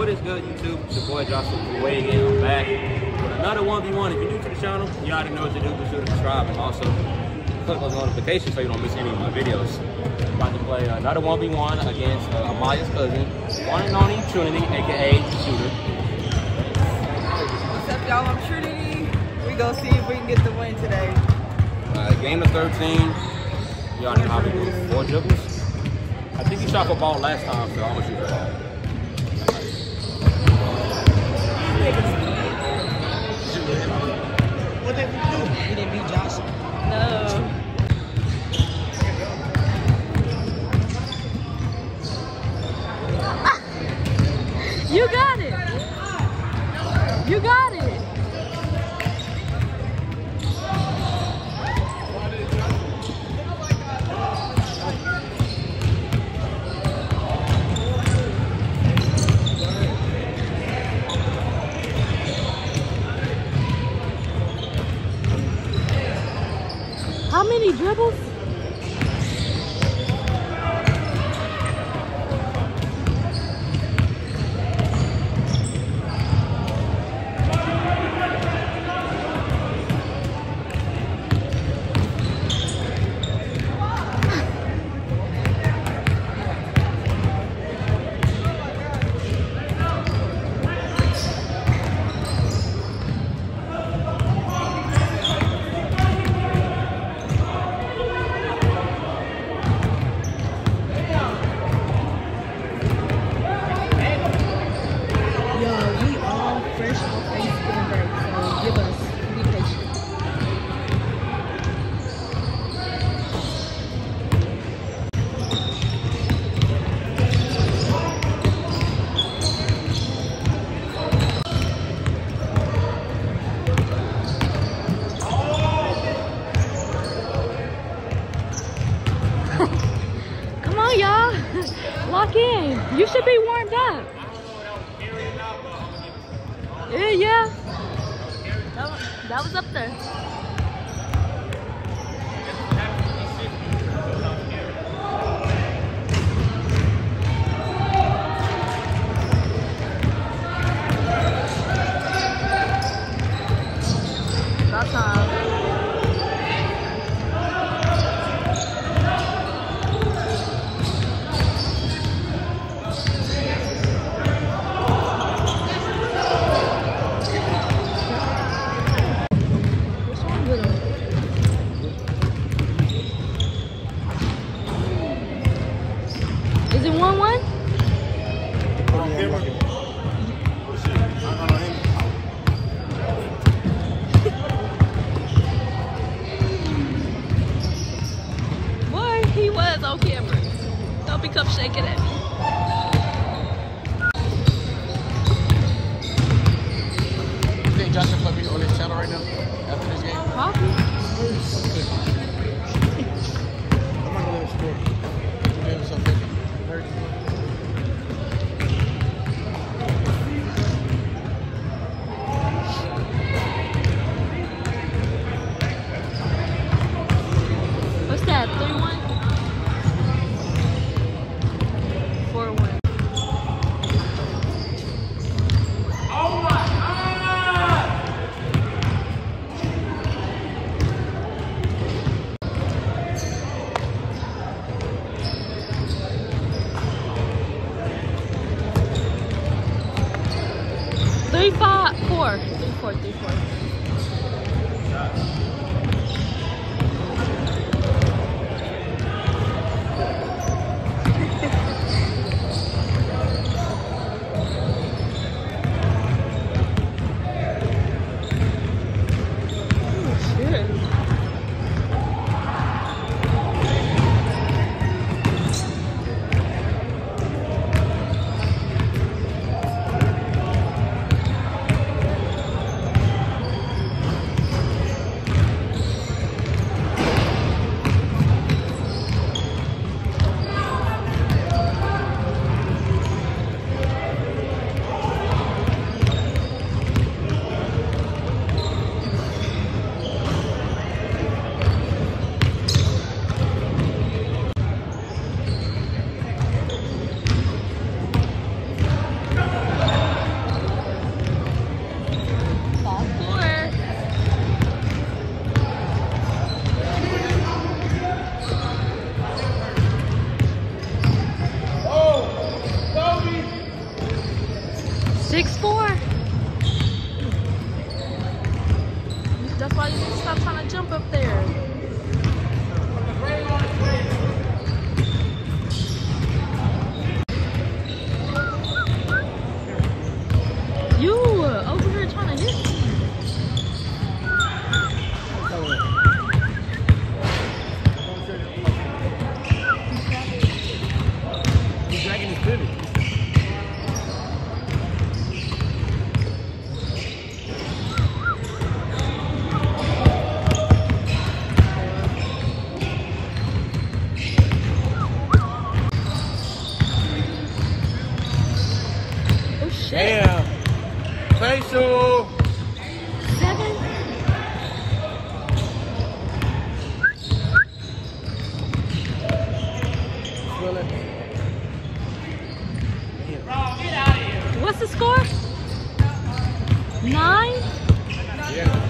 What is good, YouTube? It's your boy Joshua Way again. I'm back with another 1v1. If you're new to the channel, you already know what to do. Be sure to subscribe and also click those notifications so you don't miss any of my videos. I'm about to play another 1v1 against Amaya's cousin, one and only Trinity, aka Shooter. What's up, y'all? I'm Trinity. We gonna see if we can get the win today. Game of 13. You already know how we do 4 dribbles. I think he shot for ball last time, so I'm gonna shoot for ball. What did we do? We didn't beat Josh. No. You got it. You got it. How many dribbles? Y'all, lock in. You should be warmed up. Yeah. That was up there. About time. Is it 1-1? Boy, he was on camera. Don't become shaking at me. You think Josh will put me on his channel right now after this game? Probably. I'm not gonna let him score. He'll give himself 50. What's that? 3-1? 4-1. Three, 5, 4. 3-4. 3-4. 6'4". That's why you need to stop trying to jump up there. You over here trying to hit me. He's dragging his pivot. Oh shit. Damn. Facial. 7. What's the score? 9? Yeah.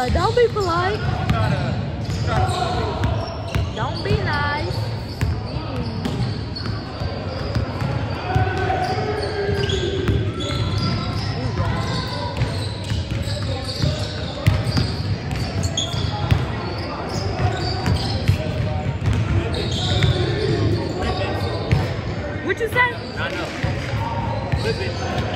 Don't be polite. Don't be nice. What you say? I know. Flip it.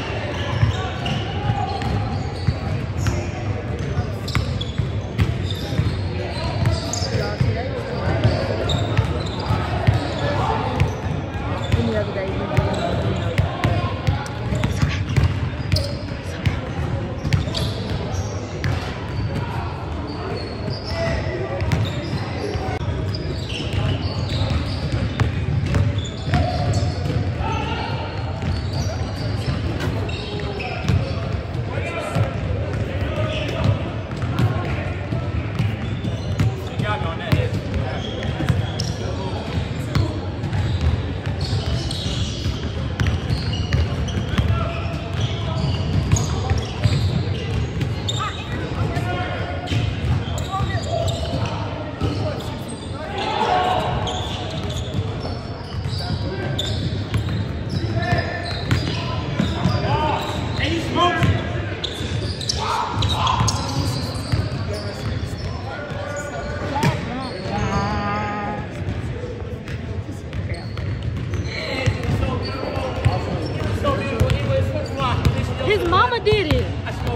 His mama did it.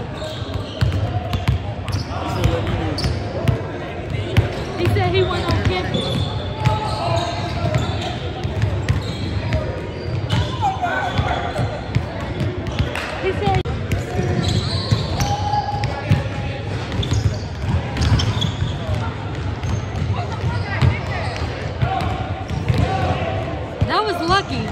He said he went on campus. He said that was lucky.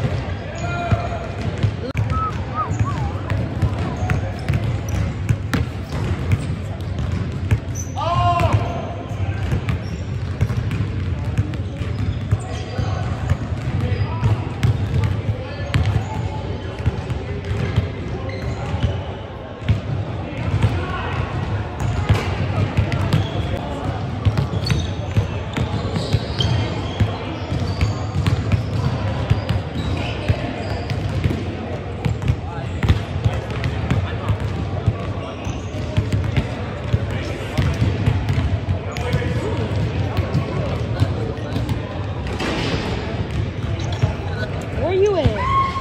Where you at?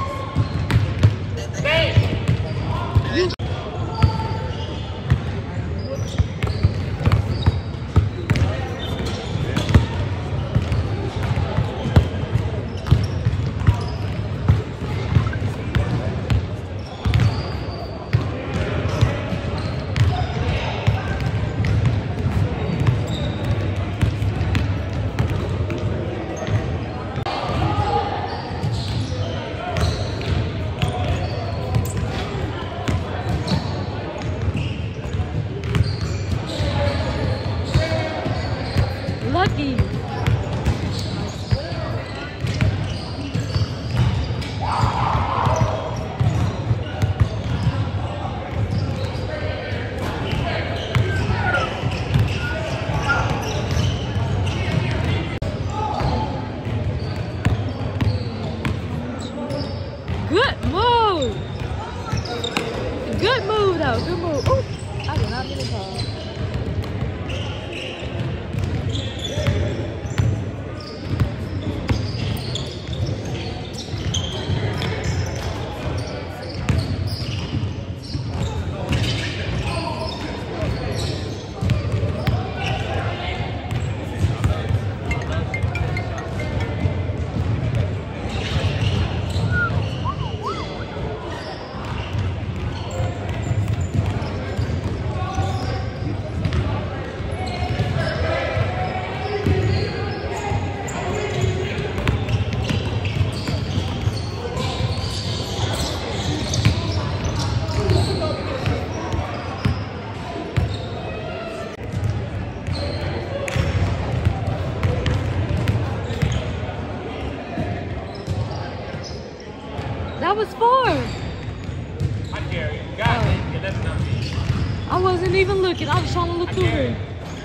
Lucky. Good move. Good move though. Good move. Ooh, I did not get a call. That was 4. I carry. God, 11 I wasn't even. even looking. I was trying to look through her.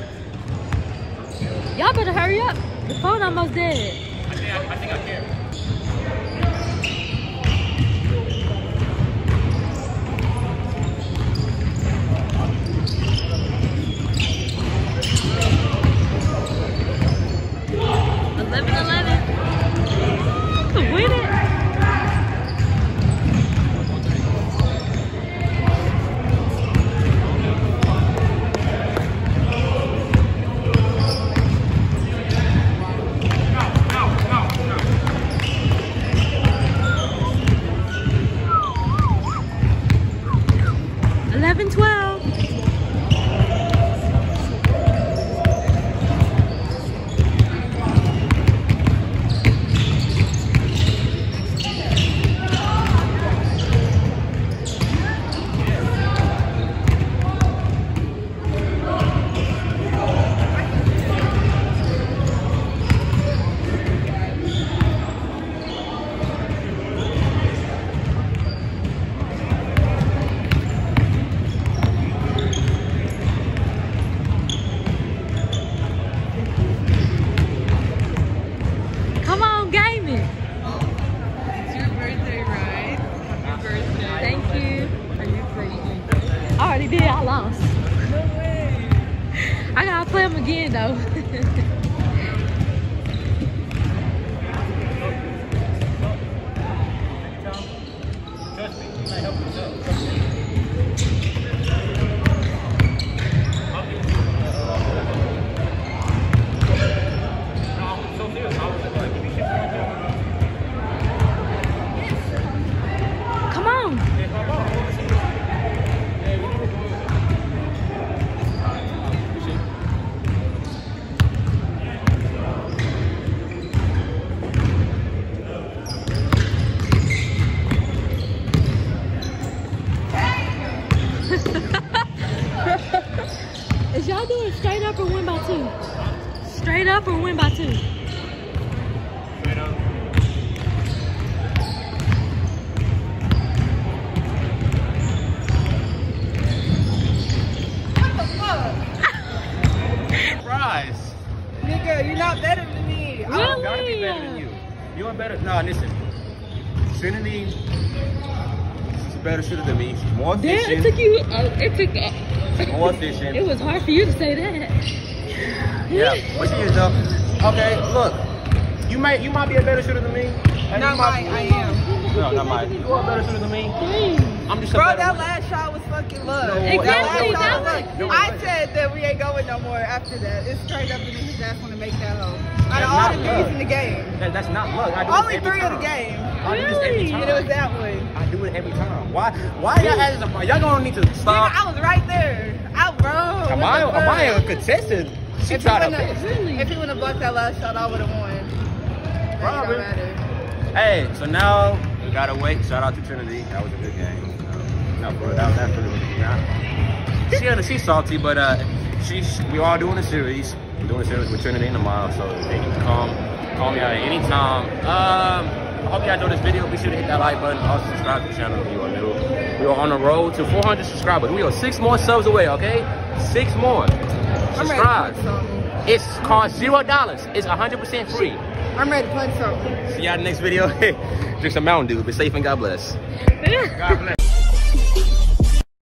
Y'all better hurry up. The phone almost dead. I think I care. Win it. Again though. Come on. Is y'all doing straight up or win by 2? Straight up or win by 2? Straight up. What the fuck? Surprise. Nigga, you're not better than me. I don't gotta be better than you. You are better. No, listen. Trinity, she's a better shooter than me. She's more efficient. Damn, it took you. More efficient. It was hard for you to say that. Yeah, but she is though. Okay, look. You might be a better shooter than me. And Not you might- mine, I am. No, not mine. You are a better shooter than me. I'm just a Bro, better that last shot was fucking luck. No, Exactly, That that last shot was- I said that we ain't going no more after that. It's straight up and then his ass want to make that hoe. Out That's of all not the luck. threes in the game. That's not luck. I do Only this every 3 of the time. game. I do this every Really? time. And it was that one. I do it every time. Why y'all asking about? Y'all gonna need to stop. Nigga, I was right there. Bro. Amaya a contestant. She If tried he to wouldn't have- if he wouldn't have blocked that last shot, I would have won. Probably. It don't matter. Hey, so now we gotta wait. Shout out to Trinity. That was a good game. No, bro, that's pretty good. She's salty, but we are doing a series. We're doing a series with Trinity and Amaya, so they can call me out at any time. I hope y'all enjoyed this video. Be sure to hit that like button. Also subscribe to the channel if you are new. We are on the road to 400 subscribers. We are 6 more subs away, okay? 6 more. Subscribe. It's cost $0. It's 100% free. I'm ready to punch something. See y'all in the next video. Drink some Mountain Dew. Be safe and God bless. God bless.